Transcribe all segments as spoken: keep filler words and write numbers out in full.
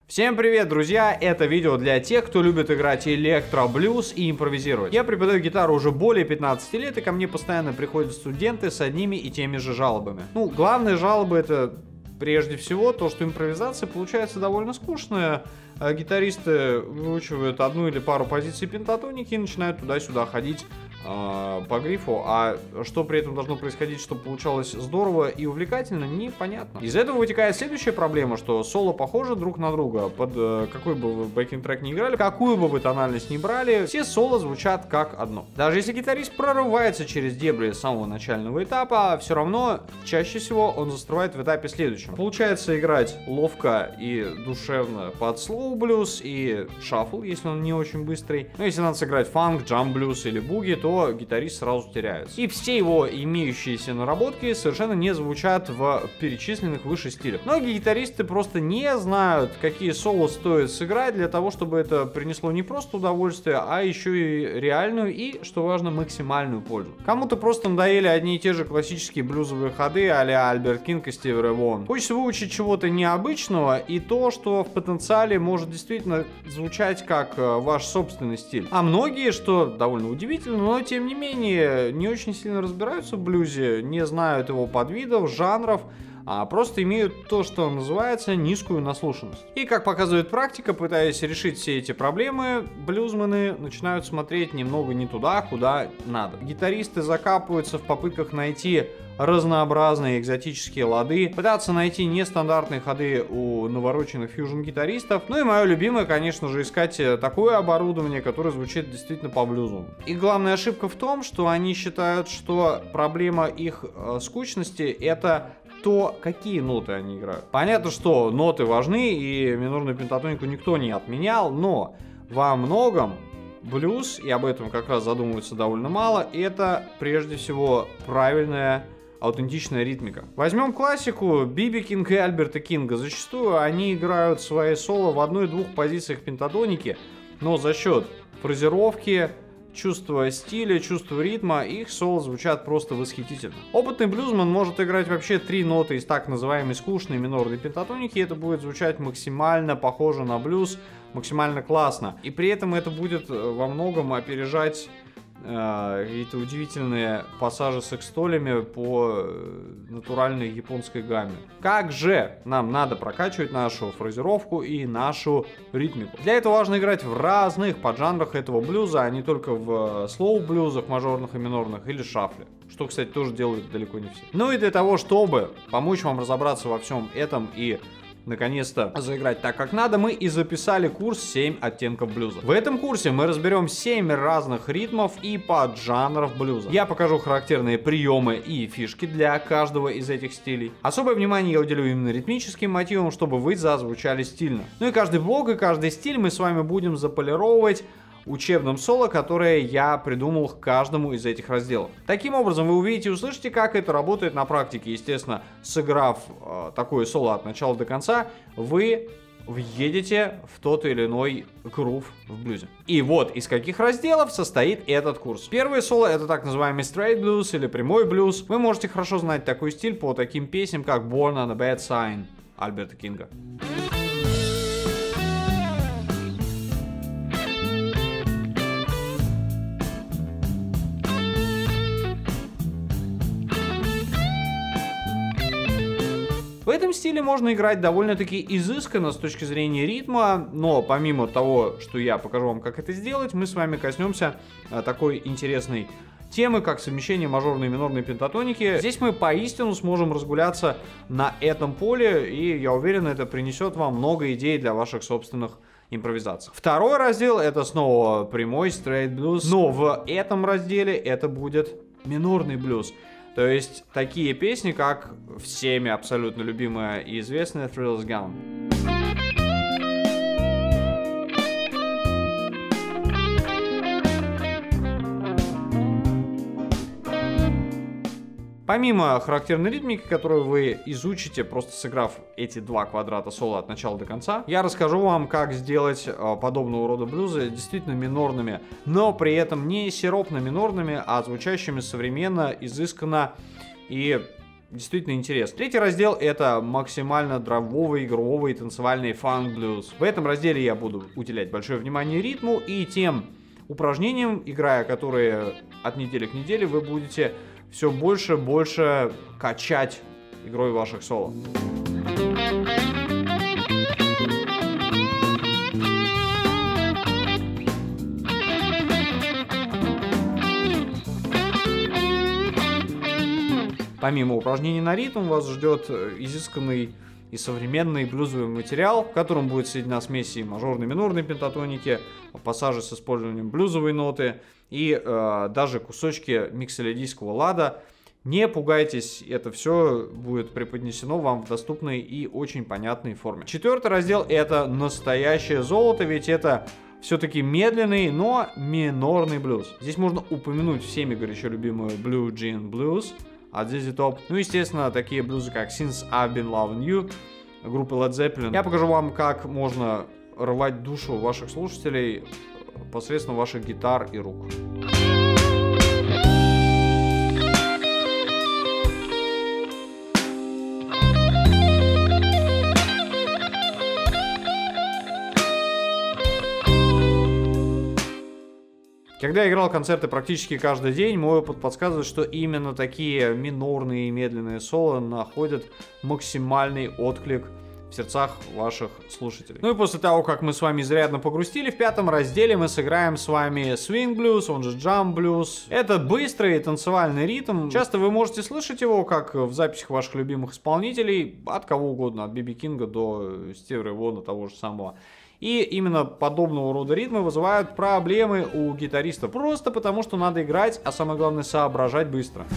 Всем привет, друзья! Это видео для тех, кто любит играть электро-блюз и импровизировать. Я преподаю гитару уже более пятнадцати лет, и ко мне постоянно приходят студенты с одними и теми же жалобами. Ну, главные жалобы — это прежде всего то, что импровизация получается довольно скучная. Гитаристы выучивают одну или пару позиций пентатоники и начинают туда-сюда ходить э, по грифу, а что при этом должно происходить, чтобы получалось здорово и увлекательно, непонятно. Из этого вытекает следующая проблема, что соло похожи друг на друга. Под э, какой бы вы бэкинг-трек ни играли, какую бы вы тональность ни брали, все соло звучат как одно. Даже если гитарист прорывается через дебри с самого начального этапа, все равно чаще всего он застревает в этапе следующем. Получается играть ловко и душевно под слоу блюз и шаффл, если он не очень быстрый. Но если надо сыграть фанк, джамп блюз или буги, то гитарист сразу теряется. И все его имеющиеся наработки совершенно не звучат в перечисленных выше стилях. Многие гитаристы просто не знают, какие соло стоит сыграть для того, чтобы это принесло не просто удовольствие, а еще и реальную и, что важно, максимальную пользу. Кому-то просто надоели одни и те же классические блюзовые ходы а-ля Альберт Кинг и Стиви Рэй Вон. Хочется выучить чего-то необычного и то, что в потенциале может может действительно звучать как э, ваш собственный стиль. А многие, что довольно удивительно, но тем не менее не очень сильно разбираются в блюзе, не знают его подвидов, жанров, а просто имеют то, что называется низкую наслушанность. И как показывает практика, пытаясь решить все эти проблемы, блюзмены начинают смотреть немного не туда, куда надо. Гитаристы закапываются в попытках найти разнообразные экзотические лады, пытаться найти нестандартные ходы у навороченных фьюжн-гитаристов. Ну и мое любимое, конечно же, искать такое оборудование, которое звучит действительно по блюзу. И главная ошибка в том, что они считают, что проблема их э, скучности — это то, какие ноты они играют. Понятно, что ноты важны, и минорную пентатонику никто не отменял, но во многом блюз, и об этом как раз задумывается довольно мало, это прежде всего правильная аутентичная ритмика. Возьмем классику Биби Кинг и Альберта Кинга. Зачастую они играют свои соло в одной-двух позициях пентатоники, но за счет фразировки, чувства стиля, чувства ритма, их соло звучат просто восхитительно. Опытный блюзман может играть вообще три ноты из так называемой скучной минорной пентатоники, и это будет звучать максимально похоже на блюз, максимально классно. И при этом это будет во многом опережать какие-то удивительные пассажи с экстолями по натуральной японской гамме. Как же нам надо прокачивать нашу фразировку и нашу ритмику? Для этого важно играть в разных поджанрах этого блюза, а не только в слоу-блюзах, мажорных и минорных, или шафле. Что, кстати, тоже делают далеко не все. Ну и для того, чтобы помочь вам разобраться во всем этом и наконец-то заиграть так, как надо, мы и записали курс семь оттенков блюза. В этом курсе мы разберем семь разных ритмов и поджанров блюза. Я покажу характерные приемы и фишки для каждого из этих стилей. Особое внимание я уделю именно ритмическим мотивам, чтобы вы зазвучали стильно. Ну и каждый блок и каждый стиль мы с вами будем заполировать учебным соло, которое я придумал к каждому из этих разделов. Таким образом, вы увидите и услышите, как это работает на практике. Естественно, сыграв э, такое соло от начала до конца, вы въедете в тот или иной грув в блюзе. И вот из каких разделов состоит этот курс. Первое соло — это так называемый straight blues или прямой блюз. Вы можете хорошо знать такой стиль по таким песням, как Born on a Bad Sign Альберта Кинга. В этом стиле можно играть довольно-таки изысканно с точки зрения ритма, но помимо того, что я покажу вам, как это сделать, мы с вами коснемся а, такой интересной темы, как совмещение мажорной и минорной пентатоники. Здесь мы поистину сможем разгуляться на этом поле, и я уверен, это принесет вам много идей для ваших собственных импровизаций. Второй раздел — это снова прямой straight blues, но в этом разделе это будет минорный блюз. То есть такие песни, как всеми абсолютно любимая и известная Thrills Gone. Помимо характерной ритмики, которую вы изучите, просто сыграв эти два квадрата соло от начала до конца, я расскажу вам, как сделать э, подобного рода блюзы действительно минорными, но при этом не сиропно-минорными, а звучащими современно, изысканно и действительно интересно. Третий раздел — это максимально драйвовый, игровой, танцевальный фанк-блюз. В этом разделе я буду уделять большое внимание ритму и тем упражнениям, играя которые от недели к неделе, вы будете все больше и больше качать игрой ваших соло. Помимо упражнений на ритм, вас ждет изысканный и современный блюзовый материал, в котором будет соединена смесь мажорной и минорной пентатоники, пассажи с использованием блюзовой ноты и э, даже кусочки миксолидийского лада. Не пугайтесь, это все будет преподнесено вам в доступной и очень понятной форме. Четвертый раздел — это настоящее золото, ведь это все-таки медленный, но минорный блюз. Здесь можно упомянуть всеми горячо любимую Blue Jean Blues от зет зи Top. Ну, естественно, такие блюзы, как Since I've Been Loving You группы Led Zeppelin. Я покажу вам, как можно рвать душу ваших слушателей посредством ваших гитар и рук. Когда я играл концерты практически каждый день, мой опыт подсказывает, что именно такие минорные и медленные соло находят максимальный отклик в сердцах ваших слушателей. Ну и после того, как мы с вами изрядно погрустили, в пятом разделе мы сыграем с вами Swing Blues, он же Jump Blues. Это быстрый танцевальный ритм. Часто вы можете слышать его, как в записях ваших любимых исполнителей, от кого угодно, от Би Би Кинга до Стива Рэй Вона, того же самого. И именно подобного рода ритмы вызывают проблемы у гитаристов. Просто потому, что надо играть, а самое главное соображать быстро.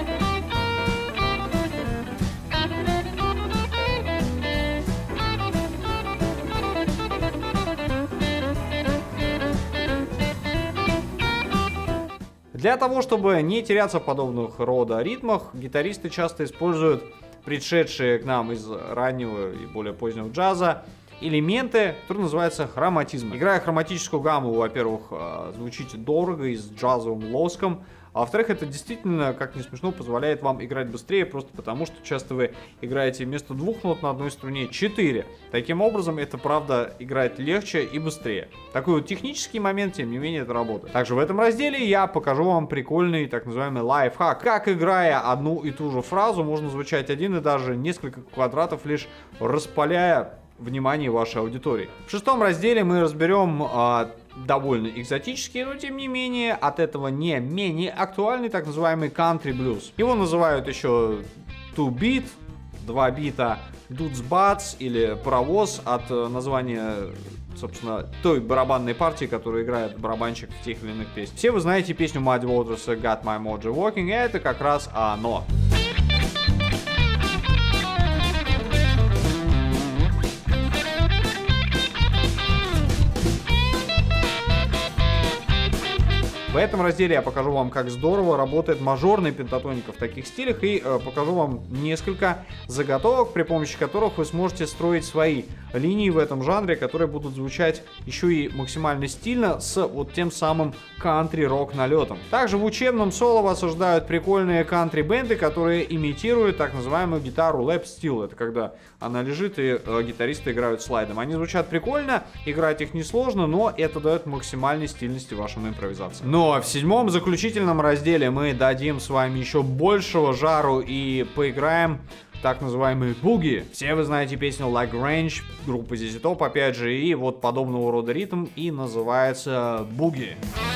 Для того, чтобы не теряться в подобных рода ритмах, гитаристы часто используют пришедшие к нам из раннего и более позднего джаза элементы, которые называются хроматизмом. Играя хроматическую гамму, во-первых, звучите дорого и с джазовым лоском, а во-вторых, это действительно, как ни смешно, позволяет вам играть быстрее, просто потому что часто вы играете вместо двух нот на одной струне четыре. Таким образом, это правда играть легче и быстрее. Такой вот технический момент, тем не менее, это работает. Также в этом разделе я покажу вам прикольный так называемый лайфхак. Как, играя одну и ту же фразу, можно звучать один и даже несколько квадратов, лишь распаляя внимание вашей аудитории. В шестом разделе мы разберем э, довольно экзотический, но тем не менее от этого не менее актуальный так называемый country blues. Его называют еще two beat, два бита, dudes bats или паровоз от э, названия, собственно, той барабанной партии, которую играет барабанщик в тех или иных песнях. Все вы знаете песню Muddy Waters Got My Mojo Walking, и это как раз оно. В этом разделе я покажу вам, как здорово работает мажорная пентатоника в таких стилях, и э, покажу вам несколько заготовок, при помощи которых вы сможете строить свои линии в этом жанре, которые будут звучать еще и максимально стильно с вот тем самым кантри-рок налетом. Также в учебном соло вас ожидают прикольные кантри-бенды, которые имитируют так называемую гитару lap steel. Это когда она лежит и э, гитаристы играют слайдом. Они звучат прикольно, играть их несложно, но это дает максимальной стильности вашим импровизациям. Но в седьмом заключительном разделе мы дадим с вами еще большего жару и поиграем так называемые буги. Все вы знаете песню Like Range группы зет зи Top, опять же, и вот подобного рода ритм и называется буги.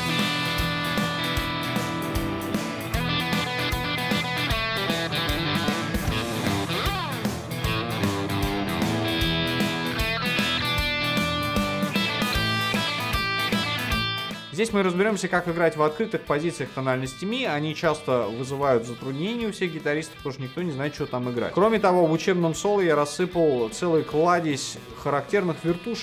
Здесь мы разберемся, как играть в открытых позициях тональности ми. Они часто вызывают затруднения у всех гитаристов, потому что никто не знает, что там играть. Кроме того, в учебном соло я рассыпал целый кладезь характерных вертушек,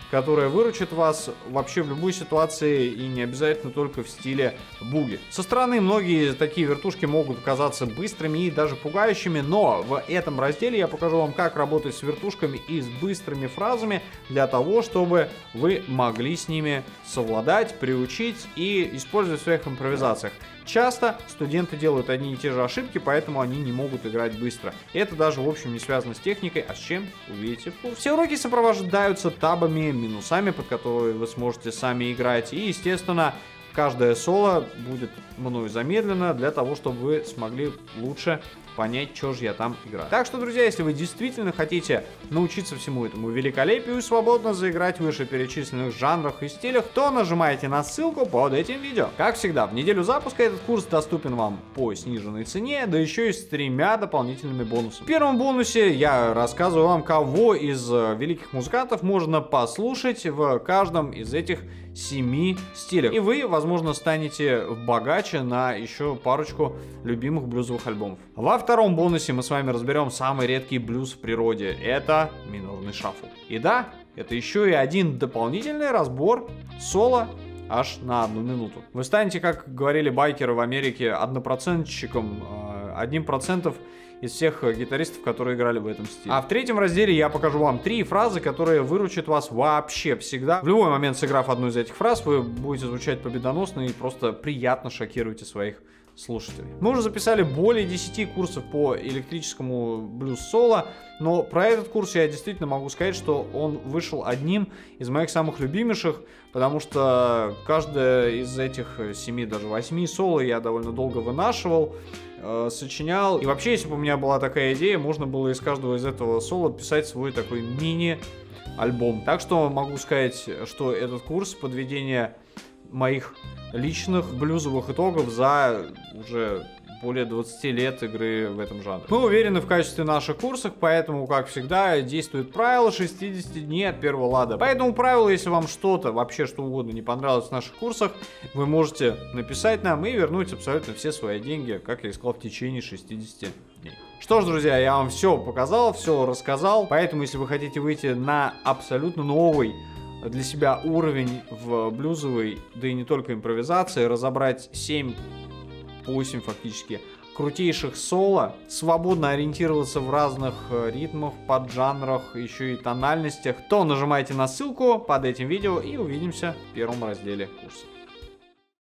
которая выручит вас вообще в любой ситуации и не обязательно только в стиле буги. Со стороны многие такие вертушки могут казаться быстрыми и даже пугающими, но в этом разделе я покажу вам, как работать с вертушками и с быстрыми фразами для того, чтобы вы могли с ними совладать, приучить и использовать в своих импровизациях. Часто студенты делают одни и те же ошибки, поэтому они не могут играть быстро. И это даже, в общем, не связано с техникой, а с чем, увидите в курсе. Все уроки сопровождаются табами, минусами, под которые вы сможете сами играть. И, естественно, каждое соло будет мною замедлено для того, чтобы вы смогли лучше понять, что же я там играю. Так что, друзья, если вы действительно хотите научиться всему этому великолепию и свободно заиграть в вышеперечисленных жанрах и стилях, то нажимайте на ссылку под этим видео. Как всегда, в неделю запуска этот курс доступен вам по сниженной цене, да еще и с тремя дополнительными бонусами. В первом бонусе я рассказываю вам, кого из великих музыкантов можно послушать в каждом из этих семи стилях. И вы, возможно, станете богаче на еще парочку любимых блюзовых альбомов. Во втором бонусе мы с вами разберем самый редкий блюз в природе. Это минорный шаффл. И да, это еще и один дополнительный разбор соло аж на одну минуту. Вы станете, как говорили байкеры в Америке, однопроцентщиком, одним процентом из всех гитаристов, которые играли в этом стиле. А в третьем разделе я покажу вам три фразы, которые выручат вас вообще всегда. В любой момент, сыграв одну из этих фраз, вы будете звучать победоносно и просто приятно шокируете своих слушателей. Мы уже записали более десяти курсов по электрическому блюз-соло, но про этот курс я действительно могу сказать, что он вышел одним из моих самых любимейших, потому что каждая из этих семи, даже восьми соло я довольно долго вынашивал, э, сочинял. И вообще, если бы у меня была такая идея, можно было из каждого из этого соло писать свой такой мини-альбом. Так что могу сказать, что этот курс подведения моих личных блюзовых итогов за уже более двадцати лет игры в этом жанре. Мы уверены в качестве наших курсов, поэтому, как всегда, действует правило шестидесяти дней от первого лада. Поэтому правило, если вам что-то, вообще что угодно не понравилось в наших курсах, вы можете написать нам и вернуть абсолютно все свои деньги, как я и сказал, в течение шестидесяти дней. Что ж, друзья, я вам все показал, все рассказал, поэтому, если вы хотите выйти на абсолютно новый для себя уровень в блюзовой, да и не только импровизации, разобрать семь-восемь фактически крутейших соло, свободно ориентироваться в разных ритмах, поджанрах, еще и тональностях, то нажимайте на ссылку под этим видео и увидимся в первом разделе курса.